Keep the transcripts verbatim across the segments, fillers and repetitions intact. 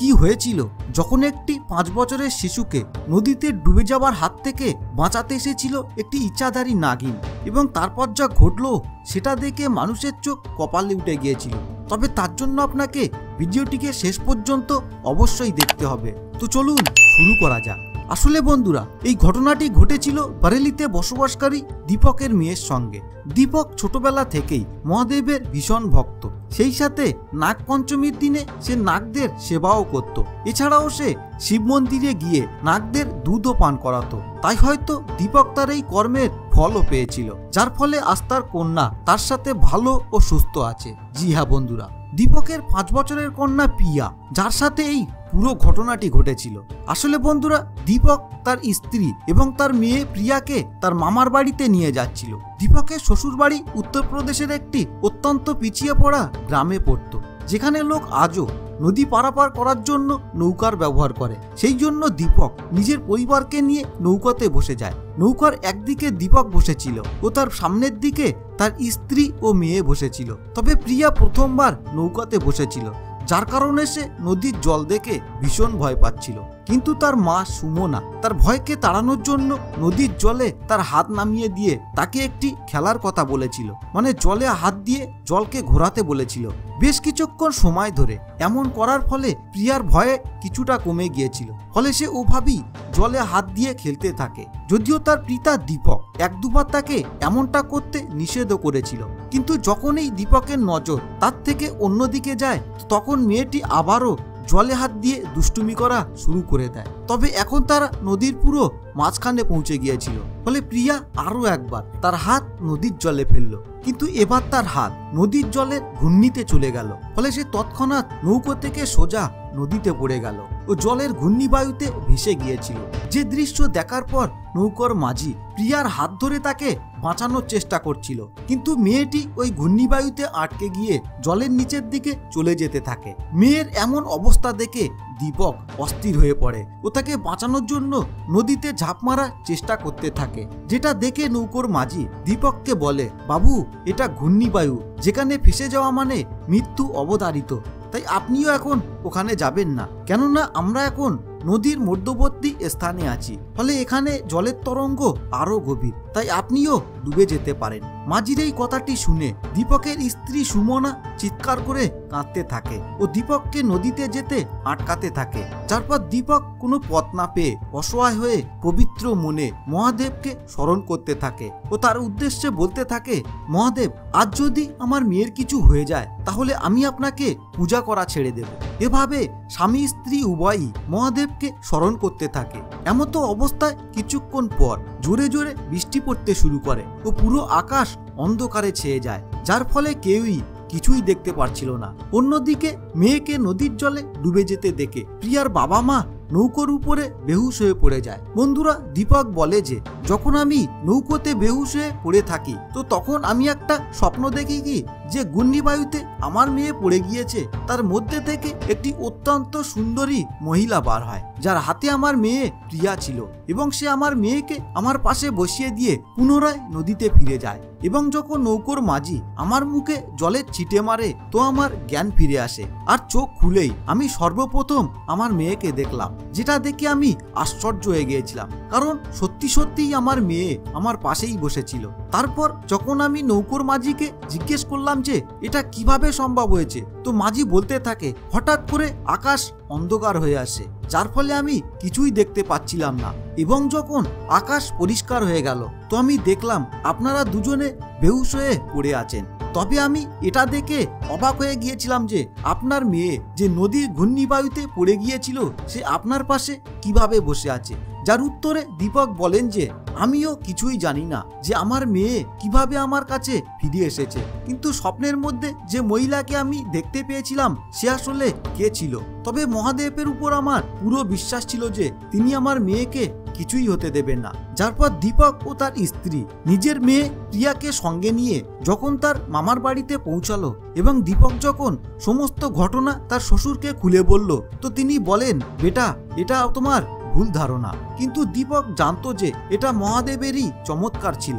কি হয়েছিল যখন একটি পাঁচ বছরের শিশুকে নদীতে ডুবে যাওয়ার হাত থেকে বাঁচাতে এসেছিল একটি ইচ্ছাধারী নাগিন, এবং তারপর যা ঘটলো সেটা দেখে মানুষের চোখ কপালে উঠে গিয়েছিল। তবে তার জন্য আপনাকে ভিডিওটিকে শেষ পর্যন্ত অবশ্যই দেখতে হবে। তো চলুন শুরু করা যাক। আসলে বন্ধুরা, এই ঘটনাটি ঘটেছিল বারেলিতে বসবাসকারী দীপকের মেয়ের সঙ্গে। দীপক ছোটবেলা থেকেই মহাদেবের ভীষণ ভক্ত, সেই সাথে নাগ পঞ্চমীর দিনে সে নাগদের সেবাও করত। এছাড়াও সে শিব মন্দিরে গিয়ে নাগদের দুধও পান করাতো। তাই হয়তো দীপক তার এই কর্মের ফলও পেয়েছিল, যার ফলে আজ তার কন্যা তার সাথে ভালো ও সুস্থ আছে। জি হ্যাঁ বন্ধুরা, দীপকের পাঁচ বছরের কন্যা পিয়া, যার সাথে এই পুরো ঘটনাটি ঘটেছিল। আসলে বন্ধুরা, দীপক তার স্ত্রী এবং তার মেয়ে প্রিয়াকে তার মামার বাড়িতে নিয়ে যাচ্ছিল। দীপকের শ্বশুর বাড়ি উত্তরপ্রদেশের একটি অত্যন্ত পিছিয়ে পড়া গ্রামে পড়ত, যেখানে লোক আজও নদী পারাপার করার জন্য নৌকার ব্যবহার করে। সেই জন্য দীপক নিজের পরিবারকে নিয়ে নৌকাতে বসে যায়। নৌকার একদিকে দীপক বসেছিল ও তার সামনের দিকে তার স্ত্রী ও মেয়ে বসেছিল। তবে প্রিয়া প্রথমবার নৌকাতে বসেছিল, যার কারণে সে নদীর জল দেখে ভীষণ ভয় পাচ্ছিল। কিন্তু তার মা সুমনা তার ভয়কে তাড়ানোর জন্য নদীর জলে তার হাত নামিয়ে দিয়ে তাকে একটি খেলার কথা বলেছিল, মানে জলে হাত দিয়ে জলকে ঘোরাতে বলেছিল। বেশ কিছুক্ষণ সময় ধরে এমন করার ফলে প্রিয়ার ভয়ে কিছুটা কমে গিয়েছিল, ফলে সে ওভাবেই জলে হাত দিয়ে খেলতে থাকে। যদিও তার পিতা দীপক এক দুবার তাকে এমনটা করতে নিষেধও করেছিল, কিন্তু যখন এই দীপকের নজর তার থেকে অন্যদিকে যায়, তখন মেয়েটি আবারও জলে হাত দিয়ে দুষ্টুমি করা শুরু করে দেয়। তবে এখন তারা নদীর পুরো মাঝখানে পৌঁছে গিয়েছিল, ফলে প্রিয়া আরো একবার তার হাত নদীর জলে ফেললো, কিন্তু এবার তার হাত নদীর জলের ঘূর্ণিতে চলে গেল। ফলে সে তৎক্ষণাৎ নৌকো থেকে সোজা নদীতে পড়ে গেল ও জলের ঘূর্ণিবায়ুতে ভেসে গিয়েছিল। যে দৃশ্য দেখার পর নৌকার মাঝি প্রিয়ার হাত ধরে তাকে বাঁচানোর চেষ্টা করছিল, কিন্তু মেয়েটি ওই ঘূর্ণিবায়ুতে আটকে গিয়ে জলের নিচের দিকে চলে যেতে থাকে। মেয়ের এমন অবস্থা দেখে দীপক অস্থির হয়ে পড়ে ও তাকে বাঁচানোর জন্য নদীতে ঝাঁপ মারার চেষ্টা করতে থাকে, যেটা দেখে নৌকোর মাঝি দীপককে বলে, বাবু, এটা ঘূর্ণিবায়ু, যেখানে ফেসে যাওয়া মানে মৃত্যু অবধারিত। তাই আপনিও এখন ওখানে যাবেন না, কেননা আমরা এখন নদীর মধ্যবর্তী স্থানে আছি, ফলে এখানে জলের তরঙ্গ আরো গভীর, তাই আপনিও ডুবে যেতে পারেন। মাঝির এই কথাটি শুনে দীপকের স্ত্রী সুমনা চিৎকার করে কাঁদতে থাকে ও দীপককে নদীতে যেতে আটকাতে থাকে। তারপর দীপক কোনো পথ না পেয়ে অসহায় হয়ে পবিত্র মনে মহাদেবকে স্মরণ করতে থাকে ও তার উদ্দেশ্যে বলতে থাকে, মহাদেব, আজ যদি আমার মেয়ের কিছু হয়ে যায় তাহলে আমি আপনাকে পূজা করা ছেড়ে দেব। এভাবে স্বামী স্ত্রী উভয়ই মহাদেবকে স্মরণ করতে থাকে। এমতো অবস্থায় কিছুক্ষণ পর জোরে জোরে বৃষ্টি পড়তে শুরু করে ও পুরো আকাশ অন্ধকারে ছেয়ে যায়, যার ফলে কেউই কিছুই দেখতে পারছিল না। অন্যদিকে মেয়েকে নদীর জলে ডুবে যেতে দেখে প্রিয়ার বাবা মা নৌকোর উপরে বেহুশ হয়ে পড়ে যায়। বন্ধুরা, দীপক বলে যে যখন আমি নৌকোতে বেহুশ হয়ে পড়ে থাকি, তো তখন আমি একটা স্বপ্ন দেখি কি যে ঘূর্ণিবায়ুতে আমার মেয়ে পড়ে গিয়েছে, তার মধ্যে থেকে একটি অত্যন্ত সুন্দরী মহিলা বার হয়, যার হাতে আমার মেয়ে প্রিয়া ছিল, এবং সে আমার মেয়েকে আমার পাশে বসিয়ে দিয়ে পুনরায় নদীতে ফিরে যায়। এবং যখন নৌকোর মাঝি আমার মুখে জলের ছিটে মারে, তো আমার জ্ঞান ফিরে আসে, আর চোখ খুলেই আমি সর্বপ্রথম আমার মেয়েকে দেখলাম, যেটা দেখে আমি আশ্চর্য হয়ে গিয়েছিলাম, কারণ সত্যি সত্যিই আমার মেয়ে আমার পাশেই বসেছিল। তারপর যখন আমি নৌকোর মাঝিকে জিজ্ঞেস করলাম যে এটা কিভাবে সম্ভব হয়েছে, তো মাঝি বলতে থাকে, হঠাৎ করে আকাশ অন্ধকার হয়ে আসে, যার ফলে আমি কিছুই দেখতে পাচ্ছিলাম না, এবং যখন আকাশ পরিষ্কার হয়ে গেল, তো আমি দেখলাম আপনারা দুজনে বেহুশ হয়ে পড়ে আছেন। তবে আমি এটা দেখে অবাক হয়ে গিয়েছিলাম যে আপনার মেয়ে যে নদীর ঘূর্ণিবায়ুতে পড়ে গিয়েছিল, সে আপনার পাশে কিভাবে বসে আছে। যার উত্তরে দীপক বলেন যে আমিও কিছুই জানি না যে আমার মেয়ে কিভাবে আমার কাছে ফিরে এসেছে, কিন্তু স্বপ্নের মধ্যে যে মহিলাকে আমি দেখতে পেয়েছিলাম সে আসলে কে ছিল। তবে মহাদেবের উপর আমার পুরো বিশ্বাস ছিল যে তিনি আমার মেয়েকে কিছুই হতে দেবেন না। যার পর দীপক ও তার স্ত্রী নিজের মেয়ে প্রিয়াকে সঙ্গে নিয়ে যখন তার মামার বাড়িতে পৌঁছালো, এবং দীপক যখন সমস্ত ঘটনা তার শ্বশুরকে খুলে বলল, তো তিনি বলেন, বেটা, এটা তোমার ভুল ধারণা। কিন্তু দীপক জানতো যে এটা মহাদেবেরই চমৎকার ছিল।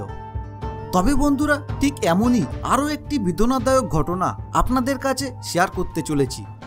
তবে বন্ধুরা, ঠিক এমনই আরো একটি বেদনাদায়ক ঘটনা আপনাদের কাছে শেয়ার করতে চলেছি।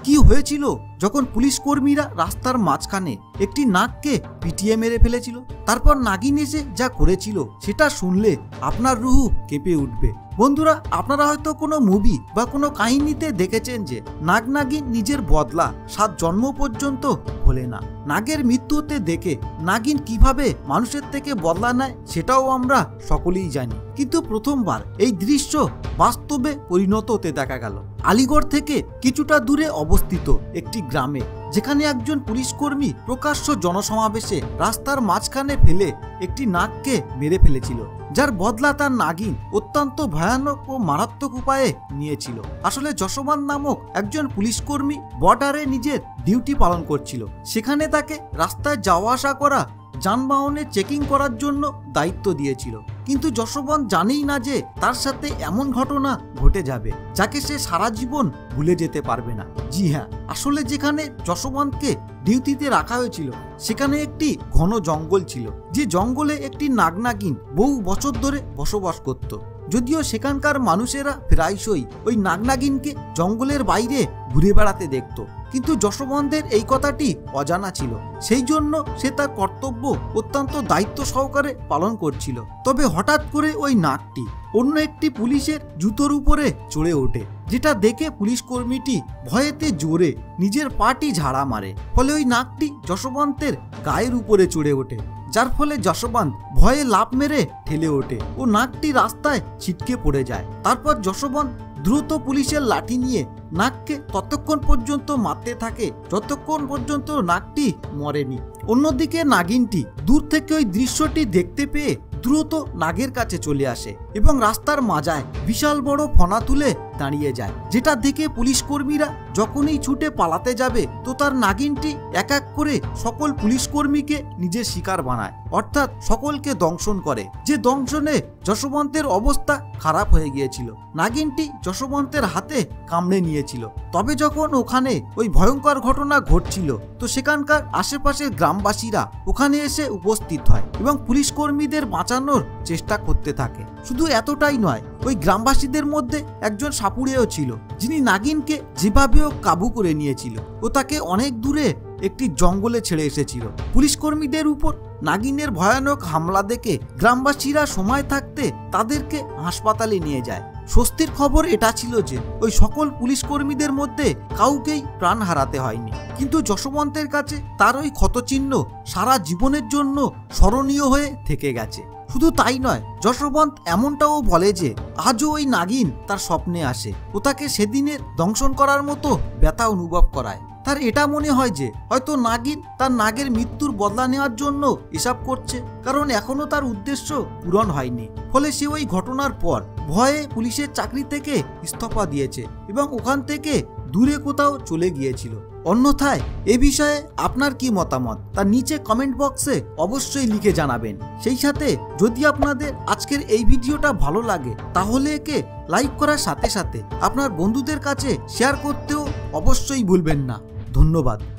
কি হয়েছিল যখন পুলিশ কর্মীরা রাস্তার মাঝখানে একটি নাগকে পিটিয়ে মেরে ফেলেছিল। তারপর নাগিন এসে যা করেছিল সেটা শুনলে আপনার রুহু কেঁপে উঠবে। বন্ধুরা, আপনারা হয়তো কোনো মুভি বা কোনো কাহিনীতে দেখেছেন যে নাগ নাগিন নিজের বদলা সাত জন্ম পর্যন্ত ভোলে না। নাগের মৃত্যুতে দেখে নাগিন কিভাবে মানুষের থেকে বদলা নেয় সেটাও আমরা সকলেই জানি, কিন্তু প্রথমবার এই দৃশ্য বাস্তবে পরিণত হতে দেখা গেল আলিগড় থেকে কিছুটা দূরে অবস্থিত একটি গ্রামে, যেখানে একজন পুলিশ কর্মী প্রকাশ্য জনসমাবেশে রাস্তার মাঝখানে ফেলে একটি নাগকে মেরে ফেলেছিল, যার বদলা তার নাগিন অত্যন্ত ভয়ানক ও মারাত্মক উপায়ে নিয়েছিল। আসলে যশোবন্ত নামক একজন পুলিশ কর্মী বর্ডারে নিজের ডিউটি পালন করছিল। সেখানে তাকে রাস্তায় যাওয়া আসা করা যানবাহনের চেকিং করার জন্য দায়িত্ব দিয়েছিল, কিন্তু যশোবন্ত জানেই না যে তার সাথে এমন ঘটনা ঘটে যাবে যাকে সে সারা জীবন ভুলে যেতে পারবে না। জি হ্যাঁ, আসলে যেখানে যশোবন্তকে ডিউটিতে রাখা হয়েছিল সেখানে একটি ঘন জঙ্গল ছিল, যে জঙ্গলে একটি নাগনাগিন বহু বছর ধরে বসবাস করত। যদিও সেখানকার মানুষেরা প্রায়শই ওই নাগনাগিনকে জঙ্গলের বাইরে ঘুরে বেড়াতে দেখত, কিন্তু যশোবন্তের এই কথাটি অজানা ছিল। সেই জন্য সে তার কর্তব্য অত্যন্ত দায়িত্ব সহকারে পালন করছিল। তবে হঠাৎ করে ওই নাগটি অন্য একটি পুলিশের জুতোর উপরে চড়ে ওঠে, যেটা দেখে পুলিশ কর্মীটি ভয়েতে জোরে নিজের পাটি ঝাড়া মারে। ফলে ওই নাগটি যশোবন্তের গায়ের উপরে চড়ে ওঠে, যার ফলে যশোবন্ত ভয়ে লাফ মেরে ঠেলে ওঠে ও নাগটি রাস্তায় ছিটকে পড়ে যায়। তারপর যশোবন্ত দ্রুত পুলিশের লাঠি নিয়ে নাগকে ততক্ষণ পর্যন্ত মারতে থাকে যতক্ষণ পর্যন্ত নাগটি মরেনি। অন্যদিকে নাগিনটি দূর থেকে ওই দৃশ্যটি দেখতে পেয়ে দ্রুত নাগের কাছে চলে আসে এবং রাস্তার মাঝায় বিশাল বড় ফনা তুলে দাঁড়িয়ে যায়, যেটা দেখে পুলিশ কর্মীরা যখনই ছুটে পালাতে যাবে তো তার নাগিনটি এক এক করে সকল পুলিশ কর্মীকে নিজের শিকার বানায়, অর্থাৎ সকলকে দংশন করে। যে দংশনে যশোবন্তের অবস্থা খারাপ হয়ে গিয়েছিল। নাগিনটি যশোবন্তের হাতে কামড়ে নিয়েছিল। তবে যখন ওখানে ওই ভয়ঙ্কর ঘটনা ঘটছিল তো সেখানকার আশেপাশের গ্রামবাসীরা ওখানে এসে উপস্থিত হয় এবং পুলিশ কর্মীদের বাঁচানোর চেষ্টা করতে থাকে। শুধু এতটাই নয়, ওই গ্রামবাসীদের মধ্যে একজন সাপুড়েও ছিল, যিনি নাগিনকে যেভাবেও কাবু করে নিয়েছিল ও তাকে অনেক দূরে একটি জঙ্গলে ছেড়ে এসেছিল। পুলিশ কর্মীদের উপর নাগিনের ভয়ানক হামলা দেখে গ্রামবাসীরা সময় থাকতে তাদেরকে হাসপাতালে নিয়ে যায়। স্বস্তির খবর এটা ছিল যে ওই সকল পুলিশ কর্মীদের মধ্যে কাউকেই প্রাণ হারাতে হয়নি, কিন্তু যশোবন্তের কাছে তার ওই ক্ষতচিহ্ন সারা জীবনের জন্য স্মরণীয় হয়ে থেকে গেছে। শুধু তাই নয়, যশোবন্ত এমনটাও বলে যে আজও ওই নাগিন তার স্বপ্নে আসে ও তাকে সেদিনের দংশন করার মতো ব্যথা অনুভব করায়। তার এটা মনে হয় যে হয়তো নাগিন তার নাগের মৃত্যুর বদলা নেওয়ার জন্য এসব করছে, কারণ এখনো তার উদ্দেশ্য পূরণ হয়নি। ফলে সে ওই ঘটনার পর ভয়ে পুলিশের চাকরি থেকে ইস্তফা দিয়েছে এবং ওখান থেকে দূরে কোথাও চলে গিয়েছিল। অন্যথায় এ বিষয়ে আপনার কি মতামত তার নিচে কমেন্ট বক্সে অবশ্যই লিখে জানাবেন। সেই সাথে যদি আপনাদের আজকের এই ভিডিওটা ভালো লাগে তাহলে একে লাইক করার সাথে সাথে আপনার বন্ধুদের কাছে শেয়ার করতেও অবশ্যই ভুলবেন না। ধন্যবাদ।